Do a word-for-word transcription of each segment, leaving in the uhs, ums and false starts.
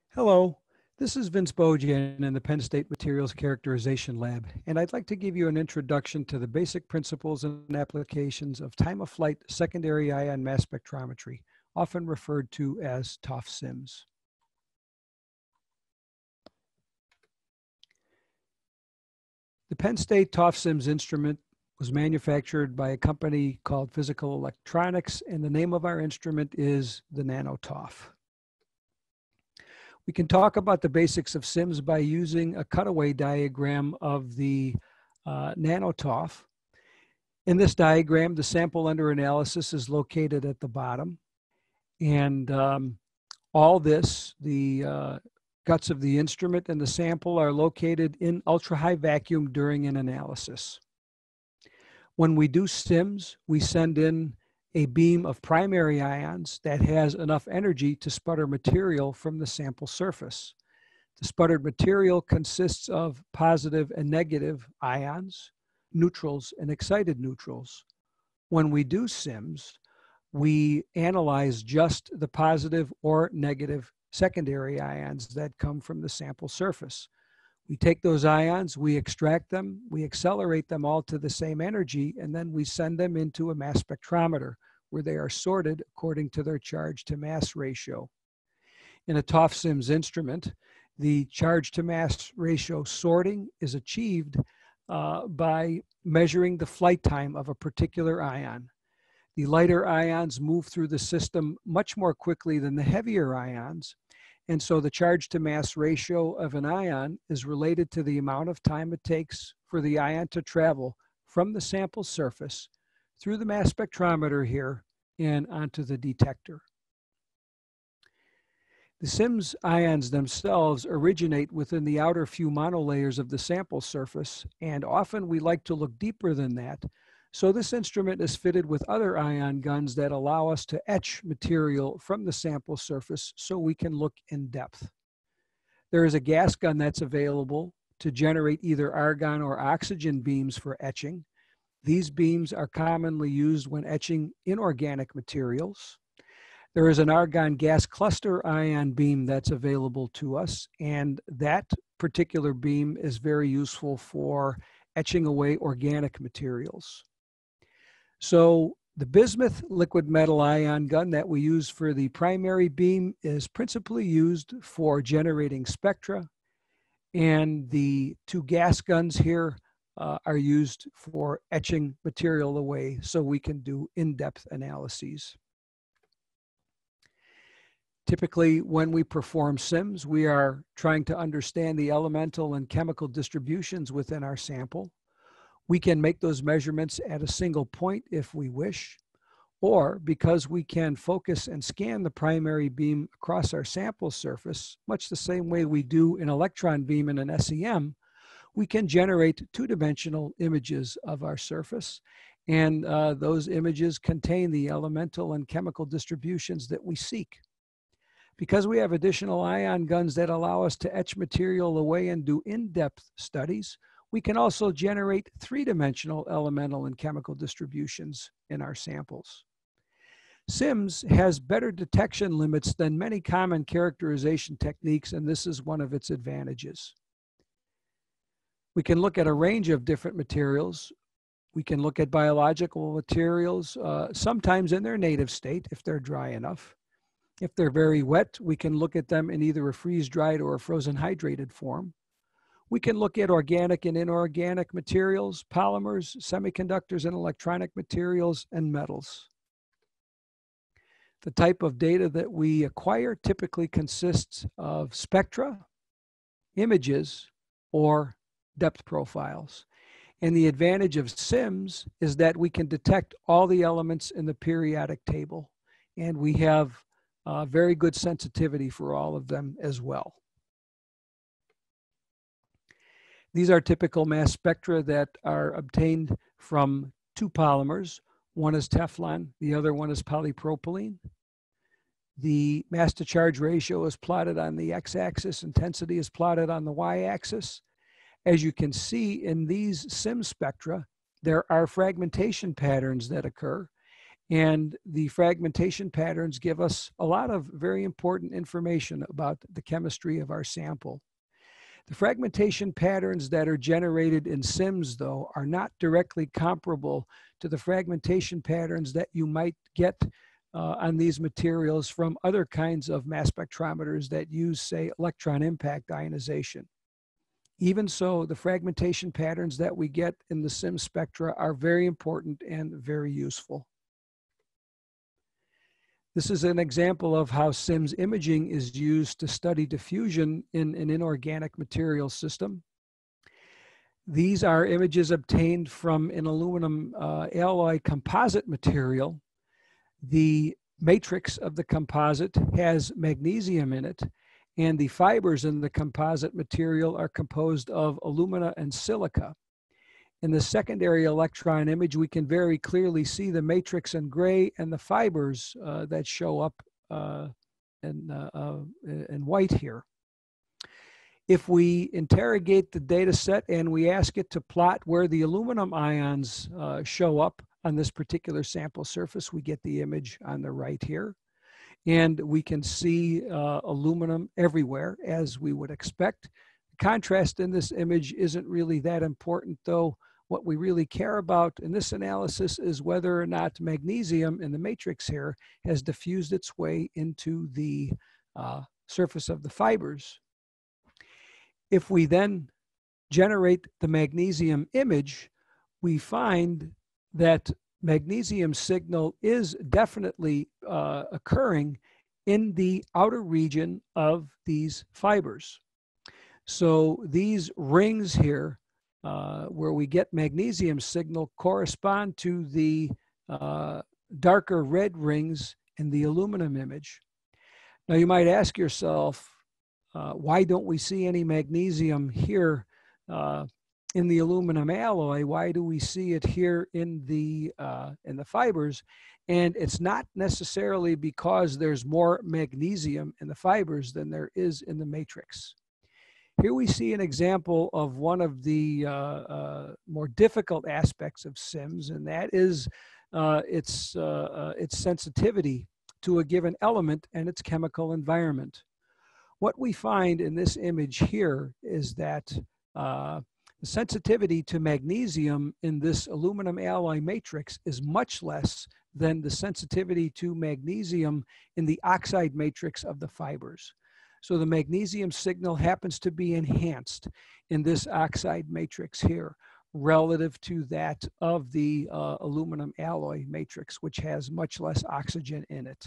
Hello, this is Vince Bojan in the Penn State Materials Characterization Lab, and I'd like to give you an introduction to the basic principles and applications of time-of-flight secondary ion mass spectrometry, often referred to as T O F-SIMS. The Penn State T O F-SIMS instrument was manufactured by a company called Physical Electronics, and the name of our instrument is the Nano-TOF. We can talk about the basics of SIMS by using a cutaway diagram of the uh, Nano-TOF. In this diagram, the sample under analysis is located at the bottom. And um, all this, the uh, guts of the instrument and the sample, are located in ultra-high vacuum during an analysis. When we do SIMS, we send in a beam of primary ions that has enough energy to sputter material from the sample surface. The sputtered material consists of positive and negative ions, neutrals, and excited neutrals. When we do SIMS, we analyze just the positive or negative secondary ions that come from the sample surface. We take those ions, we extract them, we accelerate them all to the same energy, and then we send them into a mass spectrometer where they are sorted according to their charge to mass ratio. In a T O F-SIMS instrument, the charge to mass ratio sorting is achieved uh, by measuring the flight time of a particular ion. The lighter ions move through the system much more quickly than the heavier ions, and so the charge to mass ratio of an ion is related to the amount of time it takes for the ion to travel from the sample surface through the mass spectrometer here and onto the detector. The SIMS ions themselves originate within the outer few monolayers of the sample surface, and often we like to look deeper than that. So this instrument is fitted with other ion guns that allow us to etch material from the sample surface so we can look in depth. There is a gas gun that's available to generate either argon or oxygen beams for etching. These beams are commonly used when etching inorganic materials. There is an argon gas cluster ion beam that's available to us, and that particular beam is very useful for etching away organic materials. So the bismuth liquid metal ion gun that we use for the primary beam is principally used for generating spectra, and the two gas guns here uh, are used for etching material away so we can do in-depth analyses. Typically, when we perform SIMS, we are trying to understand the elemental and chemical distributions within our sample. We can make those measurements at a single point if we wish, or because we can focus and scan the primary beam across our sample surface, much the same way we do an electron beam in an S E M, we can generate two-dimensional images of our surface, and uh, those images contain the elemental and chemical distributions that we seek. Because we have additional ion guns that allow us to etch material away and do in-depth studies, we can also generate three-dimensional elemental and chemical distributions in our samples. SIMS has better detection limits than many common characterization techniques, and this is one of its advantages. We can look at a range of different materials. We can look at biological materials, uh, sometimes in their native state if they're dry enough. If they're very wet, we can look at them in either a freeze-dried or a frozen hydrated form. We can look at organic and inorganic materials, polymers, semiconductors and electronic materials, and metals. The type of data that we acquire typically consists of spectra, images, or depth profiles. And the advantage of SIMS is that we can detect all the elements in the periodic table, and we have uh, very good sensitivity for all of them as well. These are typical mass spectra that are obtained from two polymers. One is Teflon, the other one is polypropylene. The mass to charge ratio is plotted on the x-axis, intensity is plotted on the y-axis. As you can see in these SIMS spectra, there are fragmentation patterns that occur, And the fragmentation patterns give us a lot of very important information about the chemistry of our sample. The fragmentation patterns that are generated in SIMS, though, are not directly comparable to the fragmentation patterns that you might get uh, on these materials from other kinds of mass spectrometers that use, say, electron impact ionization. Even so, the fragmentation patterns that we get in the SIMS spectra are very important and very useful. This is an example of how SIMS imaging is used to study diffusion in an inorganic material system. These are images obtained from an aluminum uh, alloy composite material. The matrix of the composite has magnesium in it, and the fibers in the composite material are composed of alumina and silica. In the secondary electron image, we can very clearly see the matrix in gray and the fibers uh, that show up uh, in, uh, uh, in white here. If we interrogate the data set and we ask it to plot where the aluminum ions uh, show up on this particular sample surface, we get the image on the right here. And we can see uh, aluminum everywhere, as we would expect. The contrast in this image isn't really that important, though. What we really care about in this analysis is whether or not magnesium in the matrix here has diffused its way into the uh, surface of the fibers. If we then generate the magnesium image, we find that magnesium signal is definitely uh, occurring in the outer region of these fibers. So these rings here, uh, where we get magnesium signal, correspond to the uh, darker red rings in the aluminum image. Now you might ask yourself, uh, why don't we see any magnesium here uh, in the aluminum alloy? Why do we see it here in the uh, in the fibers? And it's not necessarily because there's more magnesium in the fibers than there is in the matrix. Here we see an example of one of the uh, uh, more difficult aspects of SIMS, and that is uh, its uh, uh, its sensitivity to a given element and its chemical environment. What we find in this image here is that uh, the sensitivity to magnesium in this aluminum alloy matrix is much less than the sensitivity to magnesium in the oxide matrix of the fibers. So the magnesium signal happens to be enhanced in this oxide matrix here relative to that of the uh, aluminum alloy matrix, which has much less oxygen in it.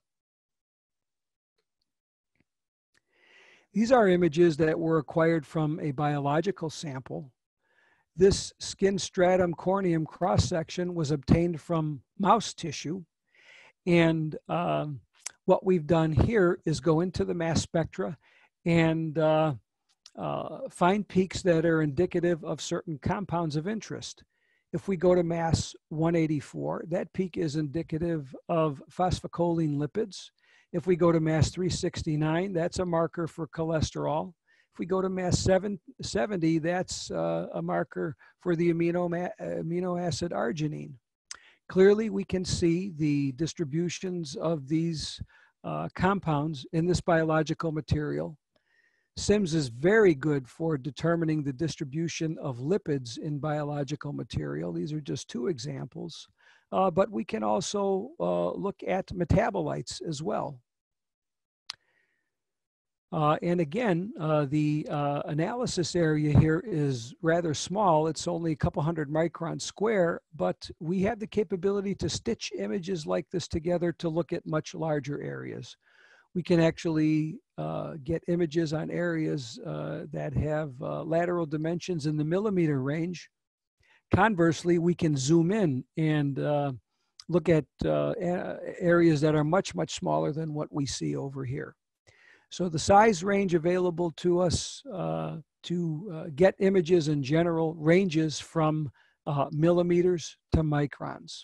These are images that were acquired from a biological sample. This skin stratum corneum cross-section was obtained from mouse tissue. And um, what we've done here is go into the mass spectra and uh, uh, find peaks that are indicative of certain compounds of interest. If we go to mass one eighty-four, that peak is indicative of phosphocholine lipids. If we go to mass three sixty-nine, that's a marker for cholesterol. If we go to mass seven seventy, that's uh, a marker for the amino, amino acid arginine. Clearly, we can see the distributions of these uh, compounds in this biological material. SIMS is very good for determining the distribution of lipids in biological material. These are just two examples. Uh, but we can also uh, look at metabolites as well. Uh, and again, uh, the uh, analysis area here is rather small. It's only a couple hundred microns square, but we have the capability to stitch images like this together to look at much larger areas. We can actually uh, get images on areas uh, that have uh, lateral dimensions in the millimeter range. Conversely, we can zoom in and uh, look at uh, areas that are much, much smaller than what we see over here. So the size range available to us uh, to uh, get images in general ranges from uh, millimeters to microns.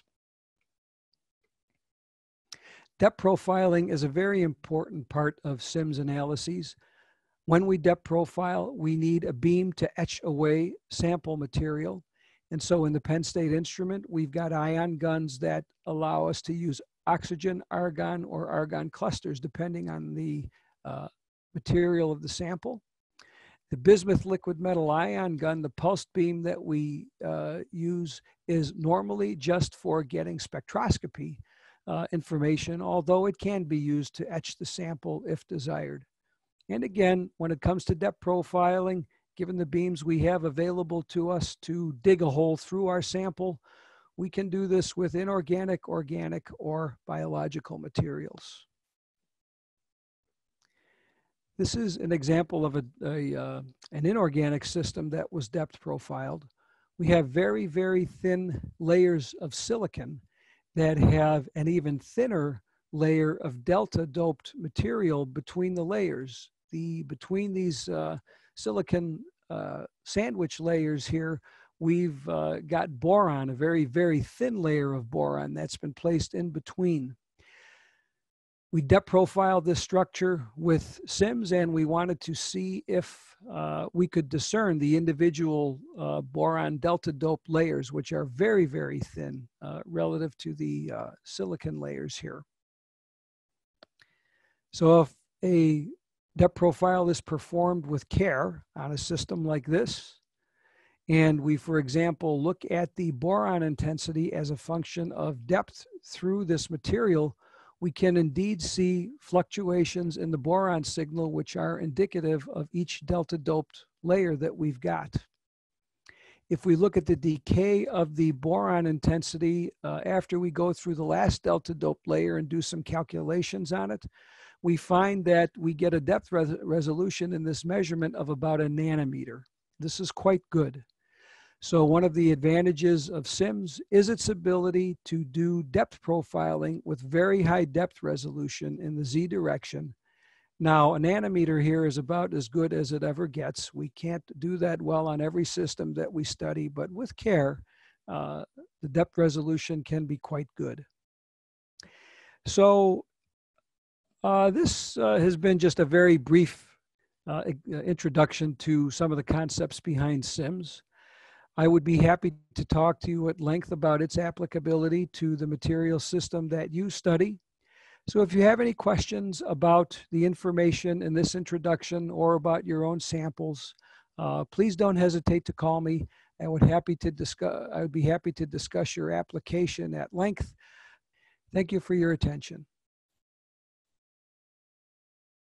Depth profiling is a very important part of SIMS analyses. When we depth profile, we need a beam to etch away sample material. And so in the Penn State instrument, we've got ion guns that allow us to use oxygen, argon, or argon clusters, depending on the uh, material of the sample. The bismuth liquid metal ion gun, the pulsed beam that we uh, use, is normally just for getting spectroscopy uh, information, although it can be used to etch the sample if desired. And again, when it comes to depth profiling, given the beams we have available to us to dig a hole through our sample, we can do this with inorganic, organic, or biological materials. This is an example of a, a, uh, an inorganic system that was depth profiled. We have very, very thin layers of silicon that have an even thinner layer of delta doped material between the layers. The, between these uh, silicon uh, sandwich layers here, we've uh, got boron, a very, very thin layer of boron that's been placed in between. We depth profiled this structure with SIMS, and we wanted to see if uh, we could discern the individual uh, boron delta dope layers, which are very, very thin uh, relative to the uh, silicon layers here. So if a depth profile is performed with care on a system like this, and we, for example, look at the boron intensity as a function of depth through this material, we can indeed see fluctuations in the boron signal, which are indicative of each delta doped layer that we've got. If we look at the decay of the boron intensity uh, after we go through the last delta doped layer and do some calculations on it, we find that we get a depth res resolution in this measurement of about a nanometer. This is quite good. So one of the advantages of SIMS is its ability to do depth profiling with very high depth resolution in the Z direction. Now, a nanometer here is about as good as it ever gets. We can't do that well on every system that we study, but with care, uh, the depth resolution can be quite good. So uh, this uh, has been just a very brief uh, introduction to some of the concepts behind SIMS. I would be happy to talk to you at length about its applicability to the material system that you study. So if you have any questions about the information in this introduction or about your own samples, uh, please don't hesitate to call me. I would happy to discuss, I would be happy to discuss your application at length. Thank you for your attention.